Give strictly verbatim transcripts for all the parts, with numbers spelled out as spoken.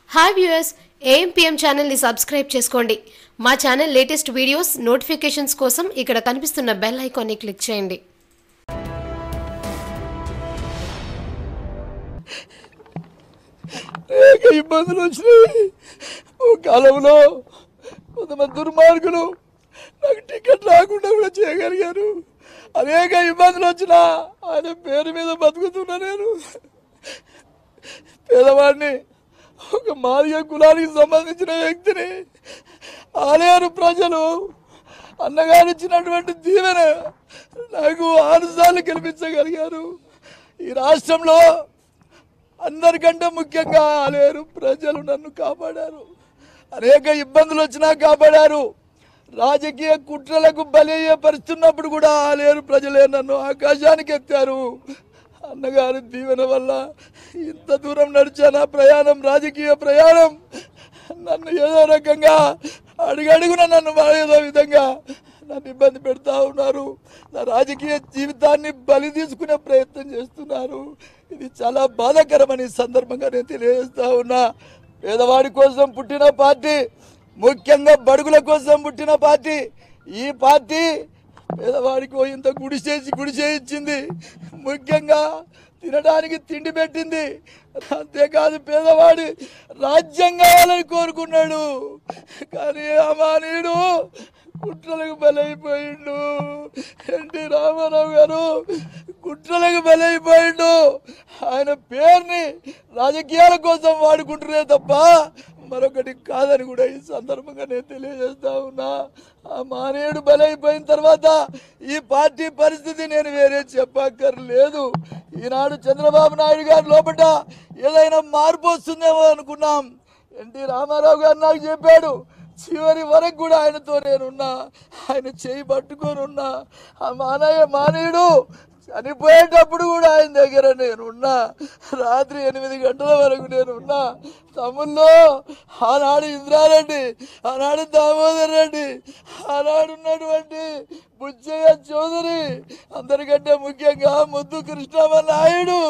Hi viewers, AMPM ఛానల్ని subscribe చేసుకోండి. మా ఛానల్ లేటెస్ట్ వీడియోస్ నోటిఫికేషన్స్ కోసం ఇక్కడ కనిపిస్తున్న బెల్ ఐకాన్ని క్లిక్ చేయండి. ఇబ్బందులు వచ్చినాయి. ఓ కాలంలో కొంతమంది దుర్మార్గులు నాకు టికెట్ రాకుండా కూడా చేయగలిగారు. అనేక ఇబ్బందులు వచ్చినా ఆయన పేరు మీద బతుకుతున్నా. నేను పేదవాడిని, ఒక మాదిగ కులానికి సంబంధించిన వ్యక్తిని. ఆలయారు ప్రజలు అన్నగారు ఇచ్చినటువంటి దీవెన నాకు ఆరుసార్లు గెలిపించగలిగారు. ఈ రాష్ట్రంలో అందరికంటే ముఖ్యంగా ఆలేరు ప్రజలు నన్ను కాపాడారు. అనేక ఇబ్బందులు వచ్చినా కాపాడారు. రాజకీయ కుట్రలకు బలయ్యపరుస్తున్నప్పుడు కూడా ఆలేరు ప్రజలే నన్ను ఆకాశానికి ఎత్తారు. అన్నగారి దీవెన వల్ల ఇంత దూరం నడిచాను. ప్రయాణం, రాజకీయ ప్రయాణం. నన్ను ఏదో రకంగా అడుగడుగున నన్ను ఏదో విధంగా నన్ను ఇబ్బంది పెడతా ఉన్నారు. నా రాజకీయ జీవితాన్ని బలి తీసుకునే ప్రయత్నం చేస్తున్నారు. ఇది చాలా బాధాకరమని సందర్భంగా నేను తెలియజేస్తా ఉన్నా. పేదవాడి కోసం పుట్టిన పార్టీ, ముఖ్యంగా బడుగుల కోసం పుట్టిన పార్టీ. ఈ పార్టీ పేదవాడికి ఇంత గుడిసేసి గుడిసే ఇచ్చింది. ముఖ్యంగా తినడానికి తిండి పెట్టింది. అంతేకాదు పేదవాడి రాజ్యం కావాలని కోరుకున్నాడు. కానీ అమానీయుడు కుట్రలకు బలైపోయిండు. ఎన్టీ రామారావు గారు కుట్రలకు బలైపోయిండు. ఆయన పేరుని రాజకీయాల కోసం వాడుకుంటున్నారే తప్ప మరొకటి కాదని కూడా ఈ సందర్భంగా నేను తెలియజేస్తా ఉన్నా. ఆ మానేయుడు బలైపోయిన తర్వాత ఈ పార్టీ పరిస్థితి నేను వేరే చెప్పక్కర్లేదు. ఈనాడు చంద్రబాబు నాయుడు గారి లోపల ఏదైనా మార్పు వస్తుందేమో అనుకున్నాం. ఎన్టీ రామారావు గారు నాకు చెప్పాడు, చివరి వరకు కూడా ఆయనతో నేనున్నా, ఆయన చేయి పట్టుకొని ఉన్నా. ఆ మానయ్య మానేయుడు చనిపోయేటప్పుడు కూడా ఆయన దగ్గర నేనున్నా. రాత్రి ఎనిమిది గంటల వరకు నేనున్నా. తమ్ముళ్ళు, ఆనాడు ఇంద్రారెడ్డి, ఆనాడు దామోదర్ రెడ్డి, ఆనాడు ఉన్నటువంటి బుచ్చయ్య చౌదరి, అందరికంటే ముఖ్యంగా ముద్దు కృష్ణమ్మ నాయుడు,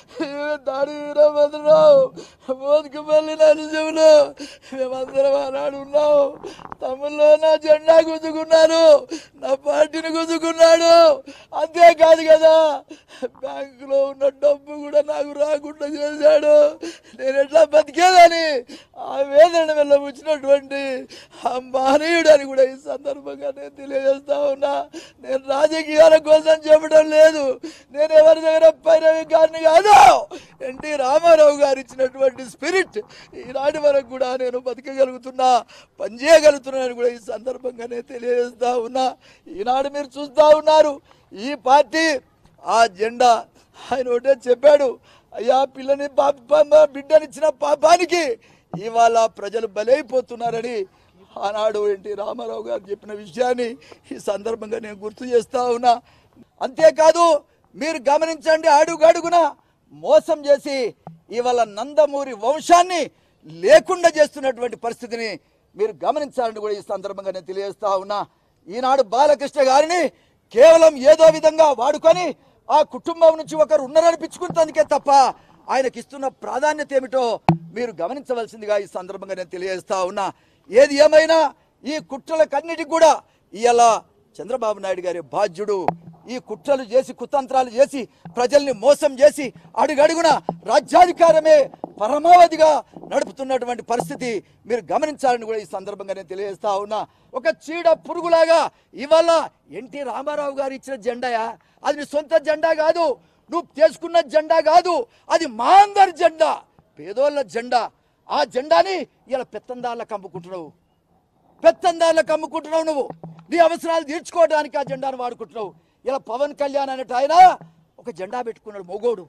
దాడి వీరభద్రరావు, మోదుకుపల్లి నరసింహులు, మేమందరం ఆనాడు ఉన్నాం. తమ్ముళ్ళు నా జెండా గుంజుకున్నారు, నా పార్టీని గుంజుకున్నాడు. అంతేకాదు కదా, బ్యాంకులో ఉన్న డబ్బు కూడా నాకు రాకుండా చేశాడు. నేను ఎట్లా బతికేదని ఆ వేదన వల్ల వచ్చినటువంటి ఆ మానవుడు అని కూడా ఈ సందర్భంగా నేను తెలియజేస్తా ఉన్నా. నేను రాజకీయాల కోసం చెప్పడం లేదు. నేను ఎవరి దగ్గర పైరవి గారిని కాదు. ఎన్టీ రామారావు గారు ఇచ్చినటువంటి స్పిరిట్ ఈనాటి వరకు కూడా నేను బతకగలుగుతున్నా, పనిచేయగలుగుతున్నాను కూడా ఈ సందర్భంగా నేను తెలియజేస్తా ఉన్నా. ఈనాడు మీరు చూస్తూ ఉన్నారు ఈ పార్టీ ఆ జెండా. ఆయన ఒకటే చెప్పాడు, అయ్యా పిల్లని పాప బిడ్డనిచ్చిన పాపానికి ఇవాళ ప్రజలు బలైపోతున్నారని ఆనాడు ఎన్టీ రామారావు గారు చెప్పిన విషయాన్ని ఈ సందర్భంగా నేను గుర్తు చేస్తా ఉన్నా. అంతేకాదు మీరు గమనించండి, అడుగడుగున మోసం చేసి ఇవాళ నందమూరి వంశాన్ని లేకుండా చేస్తున్నటువంటి పరిస్థితిని మీరు గమనించాలని కూడా ఈ సందర్భంగా నేను తెలియజేస్తా ఉన్నా. ఈనాడు బాలకృష్ణ గారిని కేవలం ఏదో విధంగా వాడుకొని ఆ కుటుంబం నుంచి ఒకరు ఉన్నారనిపించుకుంటందుకే తప్ప ఆయనకి ఇస్తున్న ప్రాధాన్యత ఏమిటో మీరు గమనించవలసిందిగా ఈ సందర్భంగా నేను తెలియజేస్తా ఉన్నా. ఏది ఏమైనా ఈ కుట్రలకన్నిటికి కూడా ఇవాళ చంద్రబాబు నాయుడు గారి బాధ్యుడు. ఈ కుట్రలు చేసి కుతంత్రాలు చేసి ప్రజల్ని మోసం చేసి అడుగడుగున రాజ్యాధికారమే పరమావధిగా నడుపుతున్నటువంటి పరిస్థితి మీరు గమనించాలని కూడా ఈ సందర్భంగా నేను తెలియజేస్తా ఉన్నా. ఒక చీడ పురుగులాగా ఇవాళ ఎన్టీ రామారావు గారు ఇచ్చిన జెండాయా, అది నీ సొంత జెండా కాదు, నువ్వు చేసుకున్న జెండా కాదు, అది మా అందరి జెండా, పేదోళ్ళ జెండా. ఆ జెండాని ఇలా పెత్తందాళ్ళకి అమ్ముకుంటున్నావు, పెత్తందాళ్ళకి అమ్ముకుంటున్నావు. నువ్వు నీ అవసరాలు తీర్చుకోవడానికి ఆ జెండాను వాడుకుంటున్నావు. ఇలా పవన్ కళ్యాణ్ అనేట ఆయన ఒక జెండా పెట్టుకున్నాడు, మోగోడు.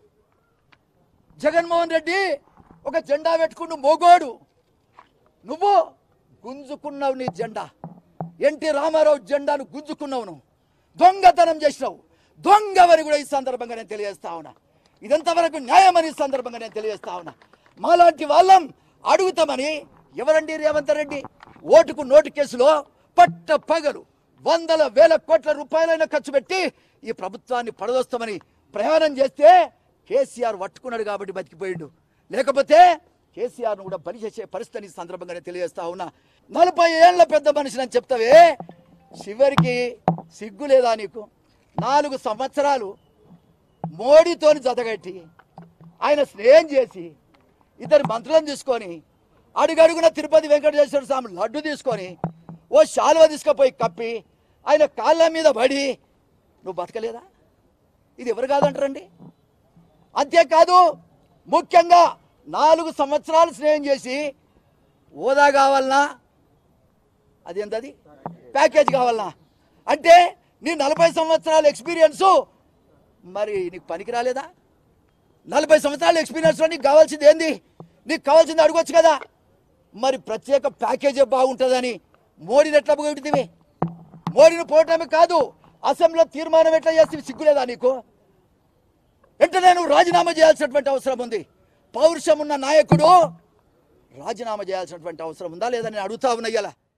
జగన్మోహన్ రెడ్డి ఒక జెండా పెట్టుకున్న మోగోడు. నువ్వు గుంజుకున్నావు నీ జెండా. ఎన్టీ రామారావు జెండాను గుంజుకున్నావు. నువ్వు దొంగతనం చేసినావు, దొంగవని కూడా ఈ సందర్భంగా నేను తెలియజేస్తా ఉన్నా. ఇదంతవరకు న్యాయమని సందర్భంగా నేను తెలియజేస్తా ఉన్నా. మాలాంటి వాళ్ళం అడుగుతామని ఎవరండి రేవంత్ రెడ్డి ఓటుకు నోటు కేసులో పట్ట పగలు వందల వేల కోట్ల రూపాయలైనా ఖర్చు పెట్టి ఈ ప్రభుత్వాన్ని పడదోస్తామని ప్రయాణం చేస్తే కేసీఆర్ పట్టుకున్నాడు కాబట్టి బతికిపోయిండు. లేకపోతే కేసీఆర్ను కూడా బలి చేసే పరిస్థితిని ఈ సందర్భంగానే తెలియజేస్తా ఉన్నా. నలభై ఏళ్ల పెద్ద మనిషిని అని చెప్తావే, చివరికి సిగ్గు లేదా నీకు? నాలుగు సంవత్సరాలు మోడీతోని జతగట్టి ఆయన స్నేహం చేసి ఇద్దరు మంత్రులను తీసుకొని అడుగడుగున తిరుపతి వెంకటేశ్వర స్వామి లడ్డు తీసుకొని ఓ శాలువ తీసుకుపోయి కప్పి ఆయన కాళ్ళ మీద పడి నువ్వు బతకలేదా? ఇది ఎవరు కాదంటారండి? అంతేకాదు, ముఖ్యంగా నాలుగు సంవత్సరాలు స్నేహం చేసి హోదా కావాలన్నా, అదేంటది ప్యాకేజ్ కావాలన్నా, అంటే నీ నలభై సంవత్సరాల ఎక్స్పీరియన్సు మరి నీకు పనికి రాలేదా? నలభై సంవత్సరాల ఎక్స్పీరియన్స్లో నీకు కావాల్సింది ఏంది? నీకు కావాల్సింది అడగొచ్చు కదా. మరి ప్రత్యేక ప్యాకేజీ బాగుంటుందని మోడీని ఎట్లా పొగిడితివి? మోడీని పోవటమే కాదు, అసెంబ్లీలో తీర్మానం ఎట్లా చేస్తే సిగ్గులేదా నీకు? వెంటనే నువ్వు రాజీనామా చేయాల్సినటువంటి అవసరం ఉంది. పౌరుషం ఉన్న నాయకుడు రాజీనామా చేయాల్సినటువంటి అవసరం ఉందా లేదా నేను అడుగుతా ఉన్నా.